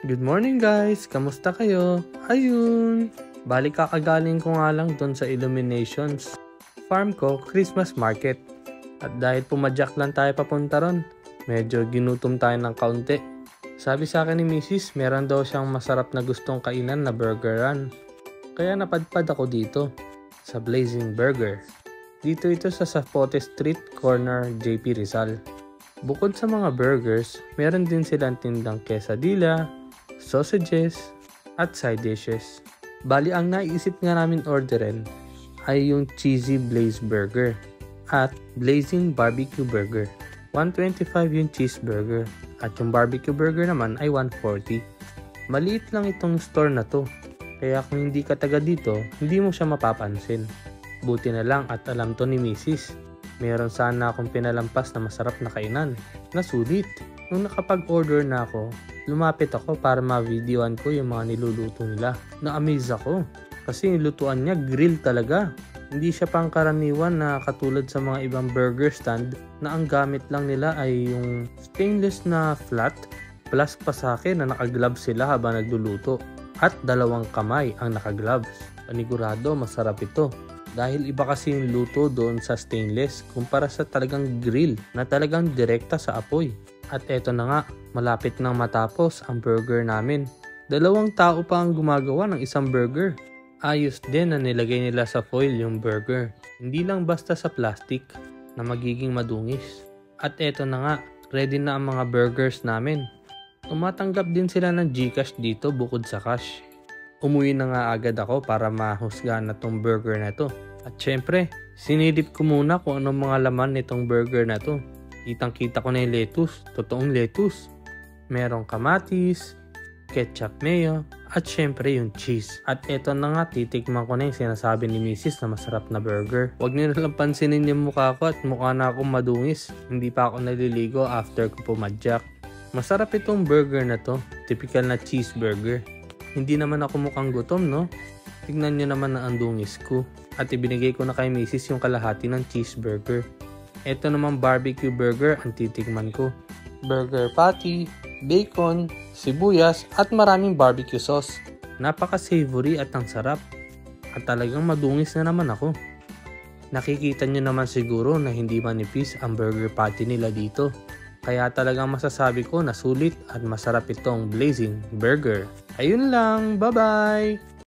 Good morning guys! Kamusta kayo? Ayun! Balik kakagaling ko nga lang doon sa Illuminations. Farm ko, Christmas market. At dahil pumadyak lang tayo papunta ron, medyo ginutom tayo ng kaunti. Sabi sa akin ni Mrs. meron daw siyang masarap na gustong kainan na burgeran. Kaya napadpad ako dito, sa Blazing Burger. Dito ito sa Zapote Street, corner JP Rizal. Bukod sa mga burgers, meron din silang tindang quesadilla, sausages, at side dishes. Bali, ang naisip nga namin orderin ay yung Cheesy Blaze Burger at Blazing Barbecue Burger. 125 yung cheeseburger at yung barbecue burger naman ay 140. Maliit lang itong store na to, kaya kung hindi ka taga dito, hindi mo siya mapapansin. Buti na lang at alam to ni Mrs. Meron sana akong pinalampas na masarap na kainan, na sulit. Nung nakapag-order na ako, lumapit ako para ma-videoan ko yung mga niluluto nila. Na-amaze ako kasi yung lutuan niya grill talaga. Hindi siya pangkaraniwan na katulad sa mga ibang burger stand na ang gamit lang nila ay yung stainless na flat plus pasake na naka-gloves sila habang nagluluto at 2 kamay ang naka-gloves. Panigurado masarap ito. Dahil iba kasi yung luto doon sa stainless kumpara sa talagang grill na talagang direkta sa apoy. At eto na nga, malapit nang matapos ang burger namin. 2 tao pa ang gumagawa ng isang burger. Ayos din na nilagay nila sa foil yung burger. Hindi lang basta sa plastic na magiging madungis. At eto na nga, ready na ang mga burgers namin. Tumatanggap din sila ng GCash dito bukod sa cash. Umuwi na nga agad ako para mahusgahan na tong burger na to. At syempre, sinilip ko muna kung anong mga laman nitong burger na to. Kitang-kita ko na yung lettuce, totoong lettuce. Merong kamatis, ketchup mayo, at syempre yung cheese. At eto na nga, titikman ko na yung sinasabi ni Mrs. na masarap na burger. Huwag nyo nalang pansinin yung mukha ko at mukha na akong madungis. Hindi pa ako naliligo after ko pumadyak. Masarap itong burger na to, typical na cheeseburger. Hindi naman ako mukhang gutom, no? Tignan nyo naman ang andungis ko. At ibinigay ko na kay Mrs. yung kalahati ng cheeseburger. Ito naman barbecue burger ang titikman ko. Burger patty, bacon, sibuyas at maraming barbecue sauce. Napaka-savory at ang sarap. At talagang madungis na naman ako. Nakikita nyo naman siguro na hindi manipis ang burger patty nila dito. Kaya talagang masasabi ko na sulit at masarap itong Blazing Burger. Ayun lang, bye-bye!